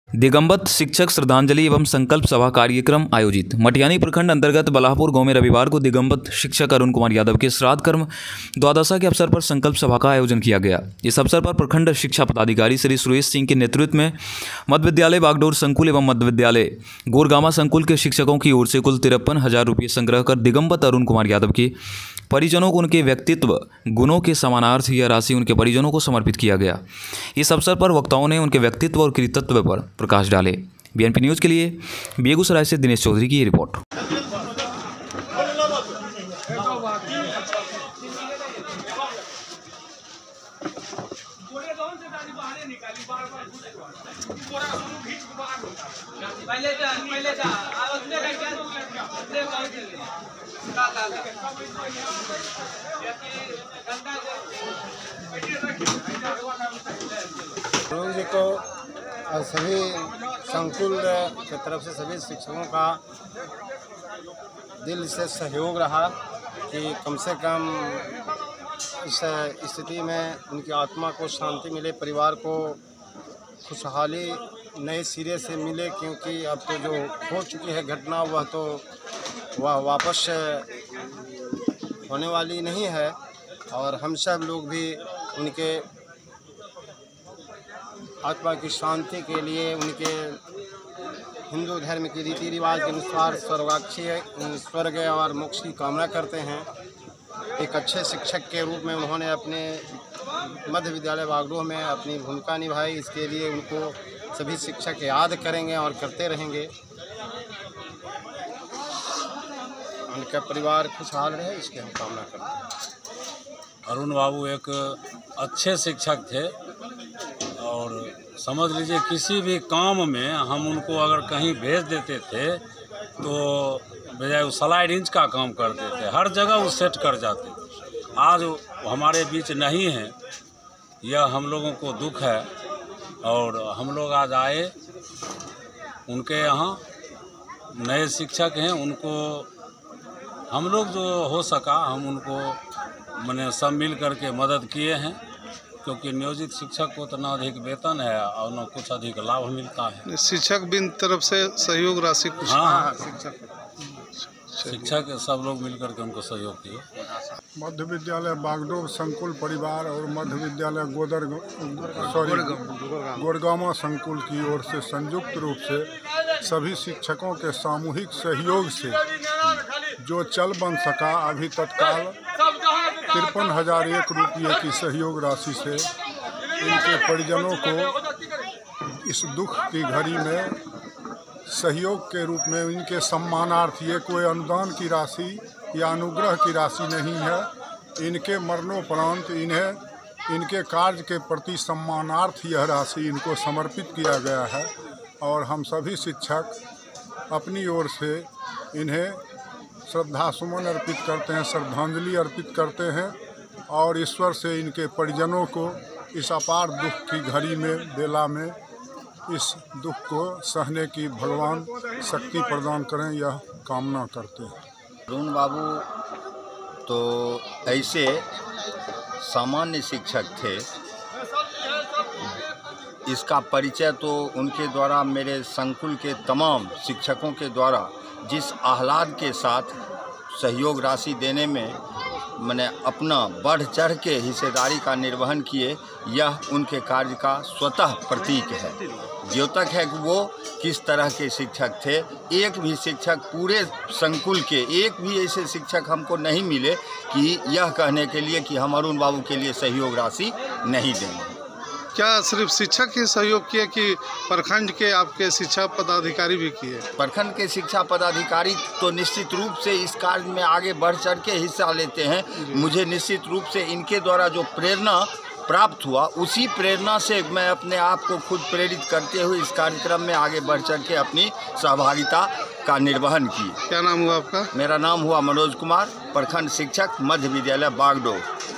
दिगंबत शिक्षक श्रद्धांजलि एवं संकल्प सभा कार्यक्रम आयोजित। मटियानी प्रखंड अंतर्गत बलाहपुर गांव में रविवार को दिगंबत शिक्षक अरुण कुमार यादव के श्राद्ध कर्म द्वादशा के अवसर पर संकल्प सभा का आयोजन किया गया। इस अवसर पर प्रखंड शिक्षा पदाधिकारी श्री सुरेश सिंह के नेतृत्व में मध्य विद्यालय बागडोर संकुल एवं मध्य विद्यालय गोरगामा संकुल के शिक्षकों की ओर से कुल 53,000 रुपये संग्रह कर दिगंबत अरुण कुमार यादव के परिजनों को उनके व्यक्तित्व गुणों के समानार्थ यह राशि उनके परिजनों को समर्पित किया गया। इस अवसर पर वक्ताओं ने उनके व्यक्तित्व और कृतित्व पर प्रकाश डाले। बीएनपी न्यूज़ के लिए बेगूसराय से दिनेश चौधरी की रिपोर्ट। अरुण जी को और सभी संकुल की तरफ से सभी शिक्षकों का दिल से सहयोग रहा कि कम से कम इस स्थिति में उनकी आत्मा को शांति मिले, परिवार को खुशहाली नए सिरे से मिले, क्योंकि अब तो जो हो चुकी है घटना वह वापस होने वाली नहीं है। और हम सब लोग भी उनके आत्मा की शांति के लिए उनके हिंदू धर्म के रीति रिवाज के अनुसार स्वर्ग और मोक्ष की कामना करते हैं। एक अच्छे शिक्षक के रूप में उन्होंने अपने मध्य विद्यालय बागडोर में अपनी भूमिका निभाई। इसके लिए उनको सभी शिक्षक याद करेंगे और करते रहेंगे। उनका परिवार खुशहाल रहे, इसकी हम कामना करते हैं। अरुण बाबू एक अच्छे शिक्षक थे और समझ लीजिए किसी भी काम में हम उनको अगर कहीं भेज देते थे तो बजाय वो स्लाइड इंच का काम करते थे, हर जगह वो सेट कर जाते थे। आज हमारे बीच नहीं है, यह हम लोगों को दुख है और हम लोग आज आए उनके यहाँ। नए शिक्षक हैं, उनको हम लोग जो हो सका हम उनको मैंने सब मिल करके मदद किए हैं, क्योंकि नियोजित शिक्षक को तो ना अधिक वेतन है और न कुछ अधिक लाभ मिलता है। शिक्षक बिन तरफ से सहयोग राशि कुछ? हाँ, शिक्षक सब लोग मिल करके उनको सहयोग किए। मध्य विद्यालय बागडोर संकुल परिवार और मध्य विद्यालय गोरगामा संकुल की ओर से संयुक्त रूप से सभी शिक्षकों के सामूहिक सहयोग से जो चल बन सका, अभी तत्काल 53,001 रुपये की सहयोग राशि से इनके परिजनों को इस दुख की घड़ी में सहयोग के रूप में इनके सम्मानार्थ, ये कोई अनुदान की राशि या अनुग्रह की राशि नहीं है, इनके मरणोपरांत इनके कार्य के प्रति सम्मानार्थ यह राशि इनको समर्पित किया गया है। और हम सभी शिक्षक अपनी ओर से इन्हें श्रद्धासुमन अर्पित करते हैं, श्रद्धांजलि अर्पित करते हैं और ईश्वर से इनके परिजनों को इस अपार दुख की घड़ी में, बेला में इस दुख को सहने की भगवान शक्ति प्रदान करें, यह कामना करते हैं। अरुण बाबू तो ऐसे सामान्य शिक्षक थे, इसका परिचय तो उनके द्वारा मेरे संकुल के तमाम शिक्षकों के द्वारा जिस आह्लाद के साथ सहयोग राशि देने में मैंने अपना बढ़ चढ़ के हिस्सेदारी का निर्वहन किए, यह उनके कार्य का स्वतः प्रतीक है, द्योतक है कि वो किस तरह के शिक्षक थे। एक भी शिक्षक, पूरे संकुल के एक भी ऐसे शिक्षक हमको नहीं मिले कि यह कहने के लिए कि हम अरुण बाबू के लिए सहयोग राशि नहीं देंगे। क्या सिर्फ शिक्षक ही सहयोग किए कि प्रखंड के आपके शिक्षा पदाधिकारी भी किए? प्रखंड के शिक्षा पदाधिकारी तो निश्चित रूप से इस कार्य में आगे बढ़ चढ़ के हिस्सा लेते हैं। मुझे निश्चित रूप से इनके द्वारा जो प्रेरणा प्राप्त हुआ, उसी प्रेरणा से मैं अपने आप को खुद प्रेरित करते हुए इस कार्यक्रम में आगे बढ़ चढ़ के अपनी सहभागिता का निर्वहन की। क्या नाम हुआ आपका? मेरा नाम हुआ मनोज कुमार, प्रखंड शिक्षक मध्य विद्यालय बागडोर।